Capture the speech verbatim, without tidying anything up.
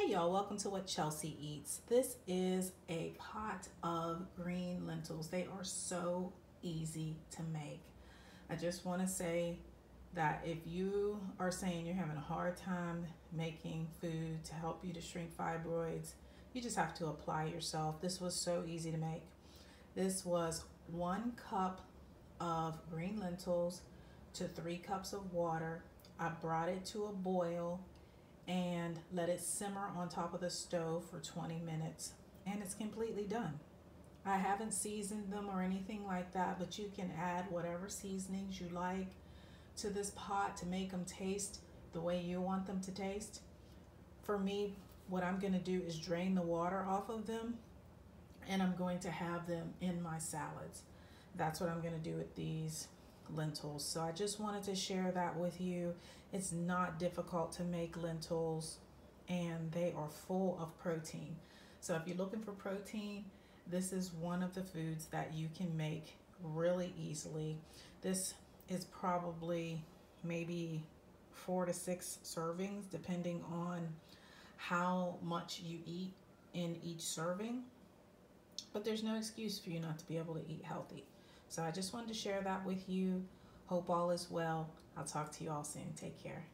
Hey y'all, welcome to What Chelsea Eats. This is a pot of green lentils. They are so easy to make. I just want to say that if you are saying you're having a hard time making food to help you to shrink fibroids, you just have to apply yourself. This was so easy to make. This was one cup of green lentils to three cups of water. I brought it to a boil and let it simmer on top of the stove for twenty minutes, and it's completely done. I haven't seasoned them or anything like that, but you can add whatever seasonings you like to this pot to make them taste the way you want them to taste. For me, what I'm going to do is drain the water off of them, and I'm going to have them in my salads. That's what I'm going to do with these lentils. So I just wanted to share that with you. It's not difficult to make lentils, and they are full of protein. So if you're looking for protein, this is one of the foods that you can make really easily. This is probably maybe four to six servings depending on how much you eat in each serving, but there's no excuse for you not to be able to eat healthy. So I just wanted to share that with you. Hope all is well. I'll talk to you all soon. Take care.